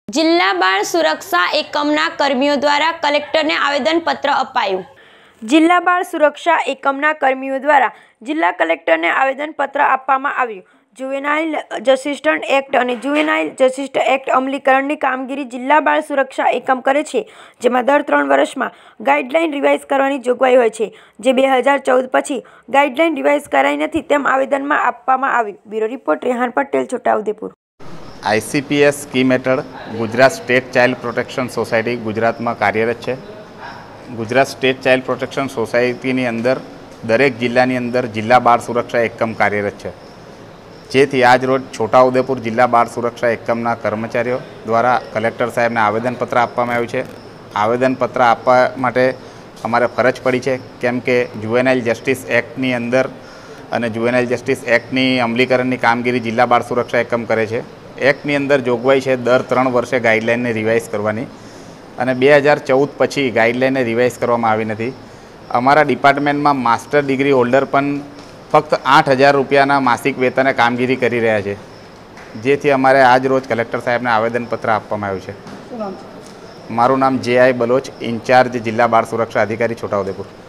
जिला बाळ सुरक्षा एकमना कर्मीओ द्वारा कलेक्टर ने आवेदनपत्र अपाયું। जिला बाळ सुरक्षा एकमना कर्मीओ द्वारा जिला कलेक्टर ने आवेदनपत्र आपवामां આવ્યું। जुवेनाइल जस्टिस एक्ट और जुवेनाइल जस्टिस एक्ट अमलीकरण की कामगीरी जिला बाळ सुरक्षा एकम करे छे, जेमां दर 3 वर्ष में गाइडलाइन रिवाइज करवानी जोगवाई होय छे, जे 2014 पछी गाइडलाइन रिवाइज कराई नथी तेम आवेदन में आपवामां આવ્યું। Bureau report Rehan Patel, Chhotaudepur. ICPS scheme हेठळ Gujarat state child protection society Gujarat में कार्यरत है। Gujarat state child protection society अंदर दरेक जिल्लानी अंदर जिला बाळ सुरक्षा एकम कार्यरत है, जेथी आज रोज छोटाउदेपुर जिला बाळ सुरक्षा एकमना कर्मचारीओ द्वारा कलेक्टर साहेब ने आवेदनपत्र आपवामां आव्युं छे। आवेदनपत्र आपवा माटे अमारे फरज पड़ी है, केम के जुवेनाइल जस्टिस एक्टनी अंदर अने जुवेनाइल जस्टिस एक्टनी अमलीकरणनी कामगीरी जिला बाळ सुरक्षा एकम करे छे। एक्टनी अंदर जोगवाई है दर 3 वर्षे गाइडलाइन ने रिवाइज करवानी, अने 2014 पछी गाइडलाइन ने रिवाइज करवामां आवी नथी। अमारा डिपार्टमेंट में मास्टर डिग्री होल्डर पण फक्त 8,000 रुपयाना मासिक वेतने कामगीरी करी रह्या छे, जेथी अमारे आज रोज कलेक्टर साहेब ने आवेदनपत्र आपवामां आव्युं छे। मारुं नाम JI बलोच, इंचार्ज जिला बाळ सुरक्षा अधिकारी, छोटाउदेपुर।